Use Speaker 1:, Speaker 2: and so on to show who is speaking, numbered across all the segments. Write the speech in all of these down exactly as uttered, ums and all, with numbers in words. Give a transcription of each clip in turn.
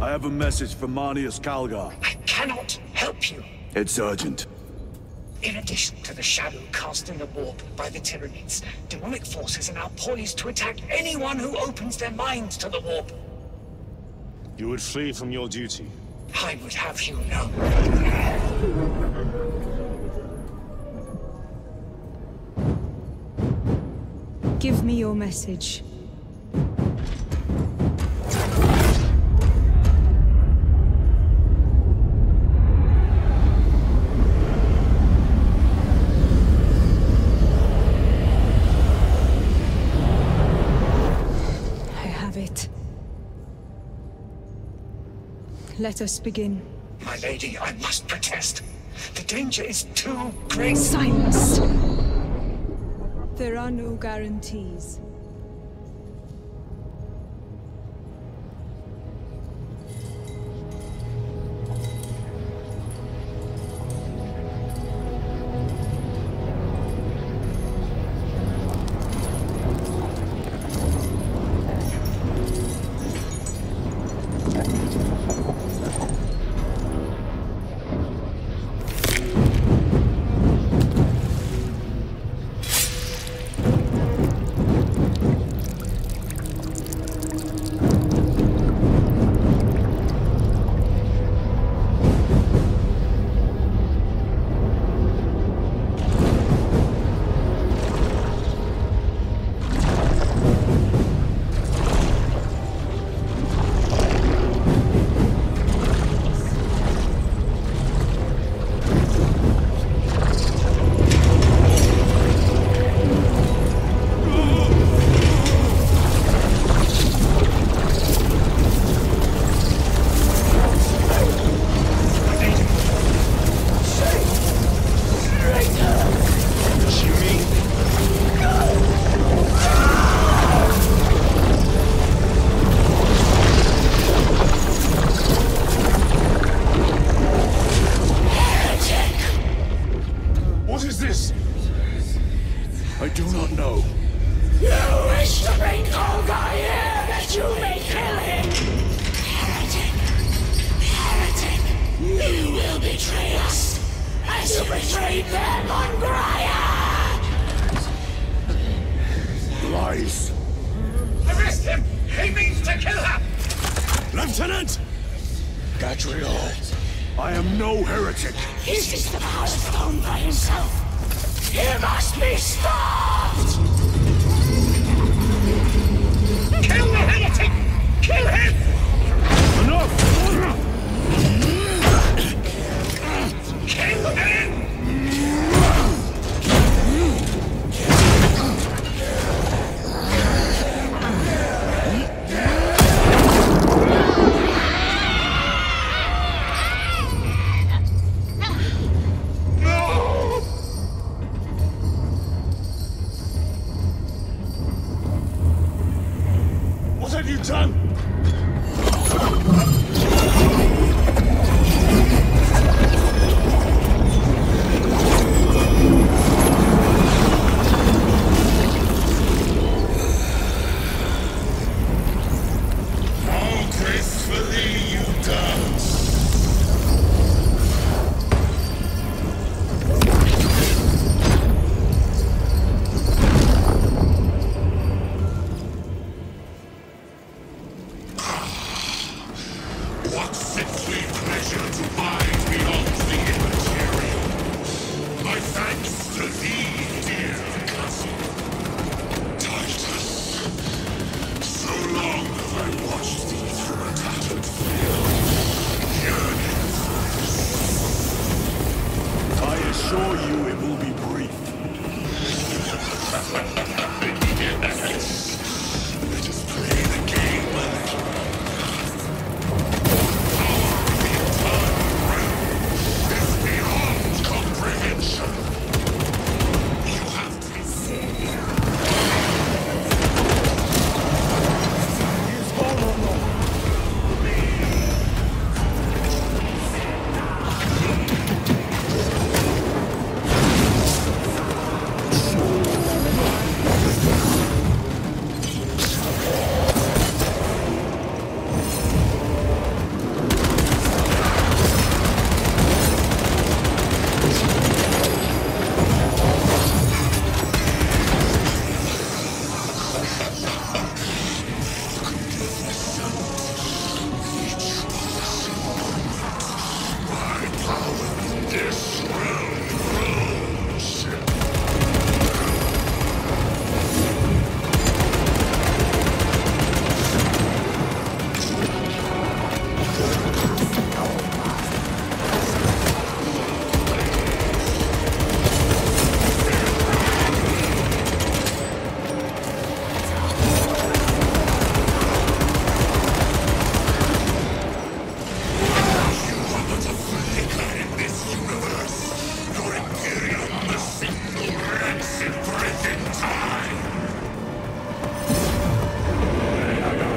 Speaker 1: I have a message from Marneus Calgar.
Speaker 2: I cannot help you.
Speaker 1: It's urgent.
Speaker 2: In addition to the shadow cast in the warp by the Tyranids, demonic forces are now poised to attack anyone who opens their minds to the warp.
Speaker 3: You would flee from your duty.
Speaker 2: I would have you know.
Speaker 4: Give me your message. Let us begin.
Speaker 2: My lady, I must protest. The danger is too great.
Speaker 4: Silence! There are no guarantees.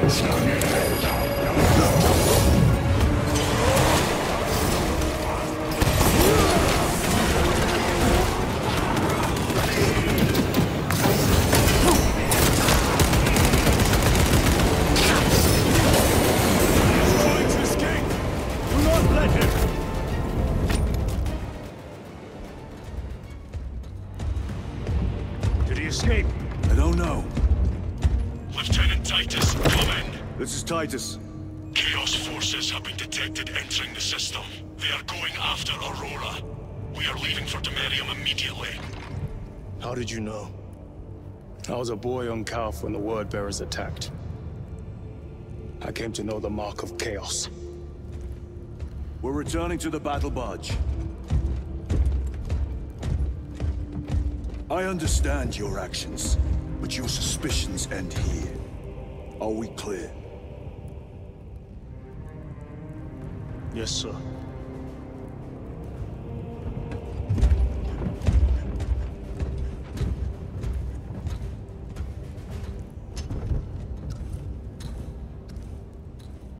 Speaker 3: Escape.
Speaker 1: I don't know.
Speaker 5: Lieutenant Titus, come in.
Speaker 1: This is Titus.
Speaker 5: Chaos forces have been detected entering the system. They are going after Aurora. We are leaving for Demerium immediately.
Speaker 3: How did you know? I was a boy on Calth when the Word Bearers attacked. I came to know the mark of Chaos.
Speaker 1: We're returning to the battle barge. I understand your actions, but your suspicions end here. Are we clear?
Speaker 3: Yes, sir.